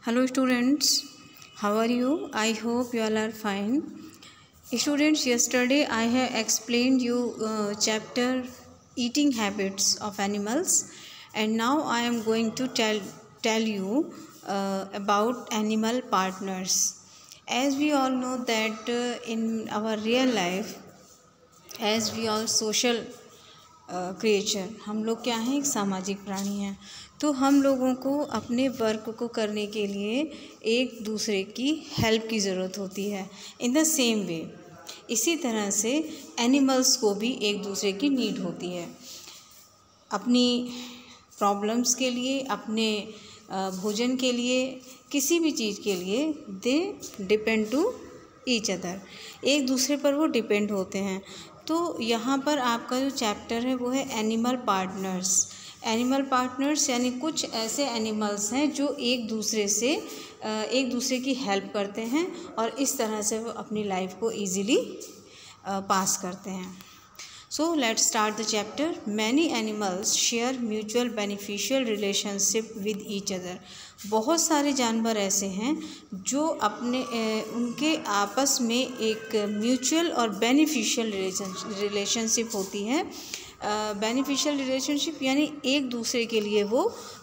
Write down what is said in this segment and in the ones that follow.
Hello students, how are you? I hope you all are fine. Students, yesterday I have explained you chapter eating habits of animals, and now I am going to tell you about animal partners. As we all know that in our real life, as we all social creature, हम लोग क्या हैं, एक सामाजिक प्राणी हैं। तो हम लोगों को अपने वर्क को करने के लिए एक दूसरे की हेल्प की ज़रूरत होती है। इन द सेम वे इसी तरह से एनिमल्स को भी एक दूसरे की नीड होती है अपनी प्रॉब्लम्स के लिए, अपने भोजन के लिए, किसी भी चीज़ के लिए। They depend to each other, एक दूसरे पर वो डिपेंड होते हैं। तो यहाँ पर आपका जो चैप्टर है वो है एनिमल पार्टनर्स। एनिमल पार्टनर्स यानी कुछ ऐसे एनिमल्स हैं जो एक दूसरे की हेल्प करते हैं और इस तरह से वो अपनी लाइफ को इजीली पास करते हैं। So let's start the chapter. Many animals share mutual beneficial relationship with each other. बहुत सारे जानवर ऐसे हैं जो उनके आपस में एक म्यूचुअल और बेनिफिशियल रिलेशनशिप होती है। बेनिफिशियल रिलेशनशिप यानी एक दूसरे के लिए वो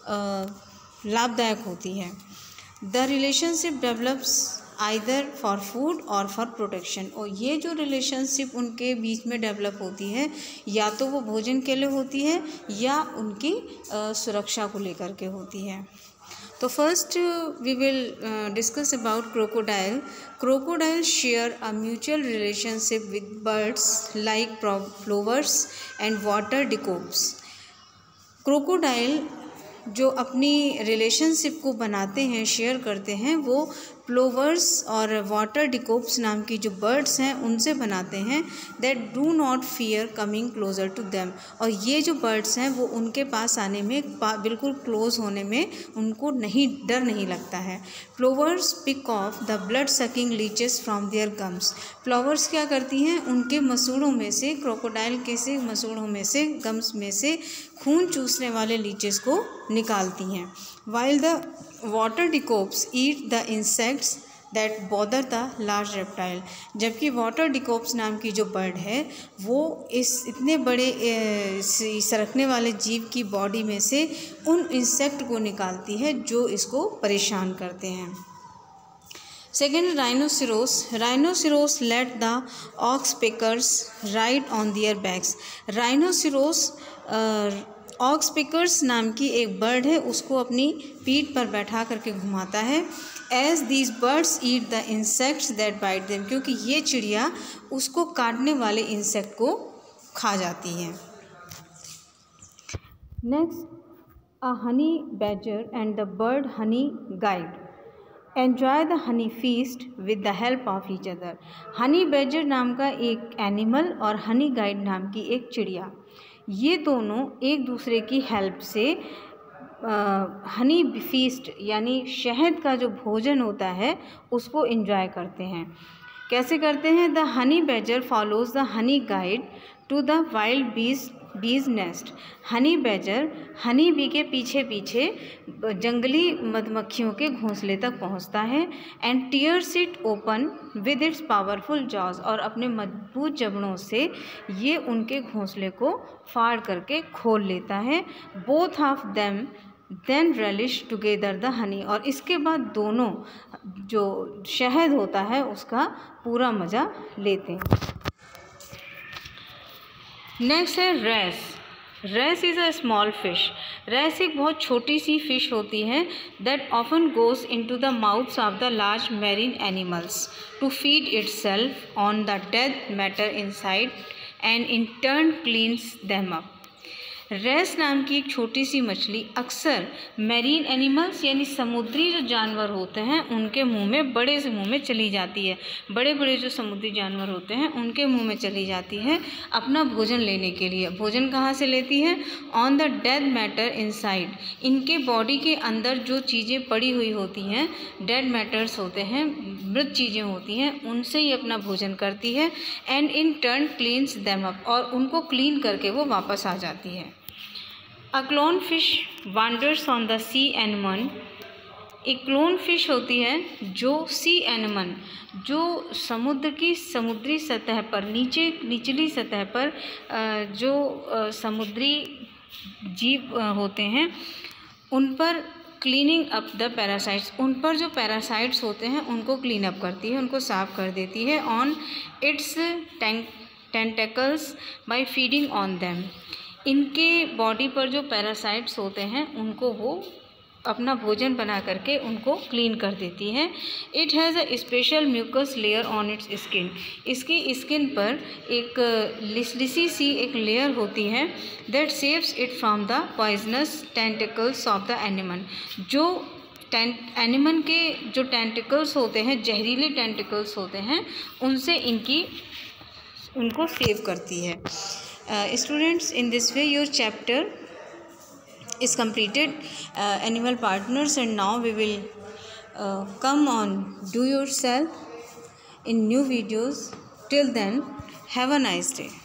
लाभदायक होती है। The relationship develops either for food और फॉर प्रोटेक्शन। और ये जो रिलेशनशिप उनके बीच में डेवलप होती है, या तो वो भोजन के लिए होती है या उनकी सुरक्षा को लेकर के होती है। तो first we will discuss about crocodile. Crocodile share a mutual relationship with birds like plovers and water dikkops. Crocodile जो अपनी रिलेशनशिप को बनाते हैं, शेयर करते हैं, वो प्लोवर्स और वाटर डिकोप्स नाम की जो बर्ड्स हैं उनसे बनाते हैं। That do not fear coming closer to them. और ये जो बर्ड्स हैं वो उनके पास आने में, बिल्कुल क्लोज होने में उनको डर नहीं लगता है। Plovers pick off the blood sucking leeches from their gums. Plovers क्या करती हैं, उनके मसूड़ों में से, क्रोकोडाइल के से मसूड़ों में से, गम्स में से खून चूसने वाले लीचेस को निकालती हैं। While the water dikkops eat the insects that bother the large reptile. जबकि वाटर डिकोप्स नाम की जो बर्ड है वो इतने बड़े सरकने वाले जीव की बॉडी में से उन इंसेक्ट को निकालती है जो इसको परेशान करते हैं। Second, rhinoceros. Rhinoceros let the ox pickers ride on their backs. Rhinoceros ox pickers नाम की एक बर्ड है, उसको अपनी पीठ पर बैठा करके घुमाता है। As these birds eat the insects that bite them. क्योंकि ये चिड़िया उसको काटने वाले इंसेक्ट को खा जाती हैं। Next, a honey badger and the bird honey guide enjoy the honey feast with the help of each other. Honey badger नाम का एक एनिमल और हनी गाइड नाम की एक चिड़िया, ये दोनों एक दूसरे की हेल्प से हनी फीस्ट यानी शहद का जो भोजन होता है उसको एंजॉय करते हैं। कैसे करते हैं? The honey badger follows the honey guide to the wild bees nest. Honey badger honey bee के पीछे पीछे जंगली मधुमक्खियों के घोंसले तक पहुंचता है। And tears it open with its powerful jaws. और अपने मजबूत जबड़ों से ये उनके घोंसले को फाड़ करके खोल लेता है। Both of them then relish together the honey. और इसके बाद दोनों जो शहद होता है उसका पूरा मज़ा लेते हैं। नेक्स्ट है wrasse. Wrasse is a small fish. Wrasse एक बहुत छोटी सी फिश होती है that often goes into the mouths of the large marine animals to feed itself on the dead matter inside and in turn cleans them up. Wrasse नाम की एक छोटी सी मछली अक्सर मैरीन एनिमल्स यानी समुद्री जो जानवर होते हैं उनके मुंह में, बड़े से मुंह में चली जाती है। बड़े बड़े जो समुद्री जानवर होते हैं उनके मुंह में चली जाती है अपना भोजन लेने के लिए। भोजन कहाँ से लेती है? On the dead matter inside. इनके बॉडी के अंदर जो चीज़ें पड़ी हुई होती हैं, डेड मैटर्स होते हैं, मृत चीज़ें होती हैं, उनसे ही अपना भोजन करती है। And in turn cleans them up. और उनको क्लीन करके वो वापस आ जाती है। A clownfish wanders on the sea anemone एक क्लोन फिश होती है जो सी एनिमल, जो समुद्र की समुद्री सतह पर निचली सतह पर जो समुद्री जीव होते हैं उन पर क्लीनिंग अप द पैरासाइट्स, उन पर जो पैरासाइट्स होते हैं उनको क्लीन अप करती है, उनको साफ कर देती है on its tentacles by feeding on them. इनके बॉडी पर जो पैरासाइट्स होते हैं उनको वो अपना भोजन बना करके उनको क्लीन कर देती है। It has a special mucus layer on its skin, इसकी स्किन पर एक लिसलिसी सी एक लेयर होती है that saves it from the poisonous tentacles of the animal. जो एनिमल के जो टेंटिकल्स होते हैं, जहरीले टेंटिकल्स होते हैं, उनसे उनको सेव करती है। Students, in this way your chapter is completed, animal partners, and now we will come on do yourself in new videos. Till then, have a nice day.